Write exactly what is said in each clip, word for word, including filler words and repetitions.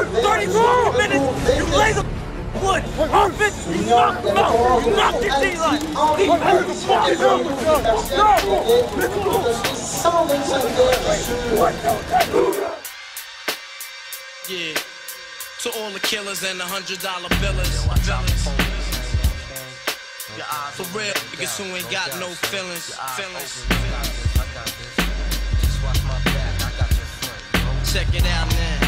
thirty-four minutes, you lay the wood. Offense, you knock him out. You knock your D-line. He better the fuck out. Yeah, to all the killers and the hundred dollar billers. For real, niggas who ain't got no feelings. Feelings. Check it out now.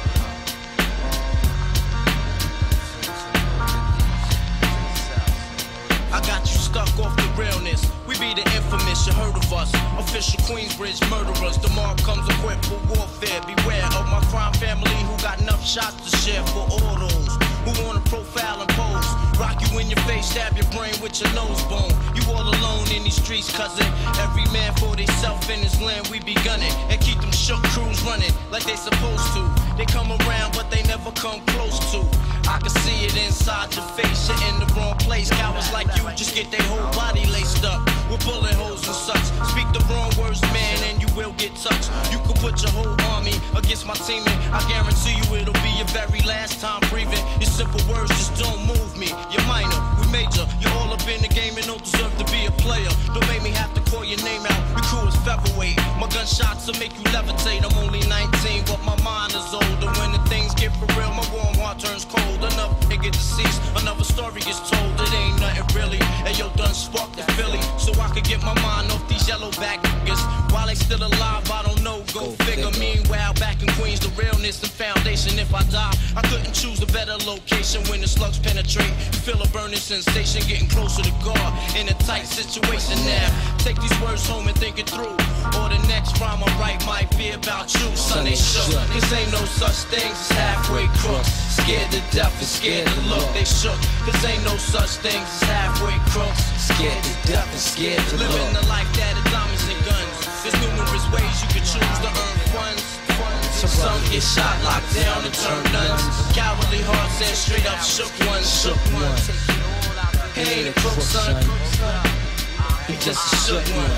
I got you stuck off the realness. We be the infamous, you heard of us. Official Queensbridge murderers. The mob comes equipped for warfare. Beware of my crime family who got enough shots to share for all those who wanna profile and pose. Rock you in your face, stab your brain with your nose bone. You all alone in these streets, cousin. Every man for theyself in his land, we be gunning. And keep them shook crews running like they supposed to. They come around, but they never come close to. I can see it inside your face, you're in the wrong place. Cowards like you just get their whole body laced up with bullet holes and such. Speak the wrong words, man, and you will get touched. You can put your whole army against my team, and I guarantee you it'll be your very last time breathing. Your simple words just don't move me. You're minor, we major. You're all up in the game and don't deserve to be a player. Don't make me have to call your name out. Your crew is featherweight. My gunshots will make you levitate. I'm only nineteen, but my mind is older. When the things get for real, my warm heart turns cold. Another nigga deceased, another story gets told. It ain't nothing really. And yo, done sparked the Philly, so I could get my mind off these yellow back niggas. While they still alive, I don't know. Go figure. Meanwhile, back in Queens, the realness and foundation. If I die, I couldn't choose a better location. When the slugs penetrate, you feel a burning sensation, getting closer to God in a tight situation now. Take these words home and think it through, or the next rhyme I write might be about you. Son, they shook. Cause ain't no such things as halfway crooks. Scared to death and scared to look. They shook. Cause ain't no such things as halfway crooks. Scared to death and scared to look. Living the life that is diamonds and guns. There's numerous ways you can choose to earn funds. Some get shot, locked down, and turn nuns. Cowardly hearts and straight up shook ones. Shook ones. He ain't a crook, son. He just a shook one.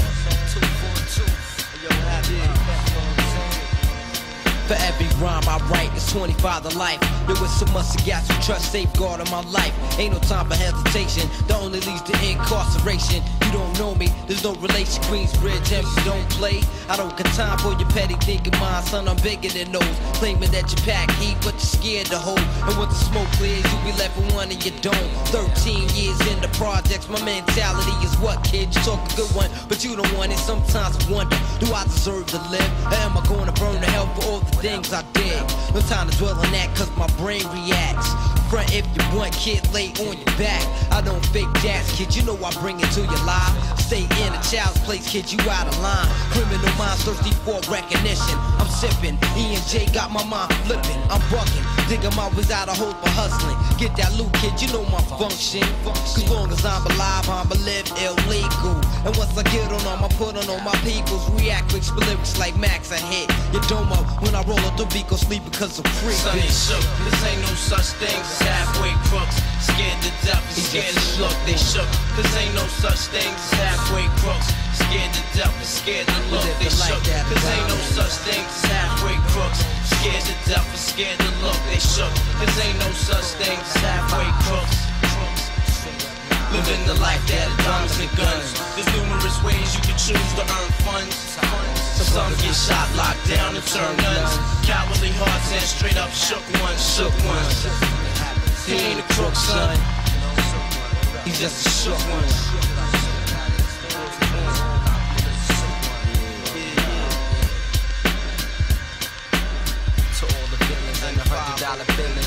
For every rhyme I write, it's twenty-five to life. There was so much I got to trust, safeguard in my life. Ain't no time for hesitation, that only leads to incarceration. You don't know me, there's no relation. Queensbridge, and you don't play. I don't got time for your petty thinking, mind, son, I'm bigger than those. Claiming that you pack heat, but you're scared to hold. And when the smoke clears, you be left with one and you don't. Thirteen years in the projects, my mentality is what, kid? You talk a good one, but you don't want it. Sometimes I wonder, do I deserve to live? Or am I gonna burn to hell for all the things I did? No time to dwell on that, cause my brain reacts. Front if you want, kid, lay on your back. I don't fake jazz, kid, you know I bring it to your life. Stay in a child's place, kid, you out of line. Criminal minds thirsty for recognition. I'm sipping, E and J got my mind flipping. I'm bucking, digging my ways out of hope for hustling. Get that loot, kid, you know my function. Cause long as I'm alive, I'ma live illegal. And once I get on them, I put on all my peoples. React with lyrics like Max, I hit your domo. When I roll up the beat, go sleep because I'm free. Son, they shook, this ain't no such thing as halfway crooks. Scared to death and scared to look. They shook, cause ain't no such thing as halfway crooks. Scared to death and scared to look. They shook, cause ain't no such thing as halfway crooks. Scared to death and scared to look. They shook, cause ain't no such thing as halfway crooks. Living the life that is diamonds and guns. There's numerous ways you can choose to earn funds. Some get shot, locked down, and turn nuns. Cowardly hearts and straight up shook ones, shook ones. He ain't a crook, son. He's just a shook one. To all the villains and the hundred dollar billings.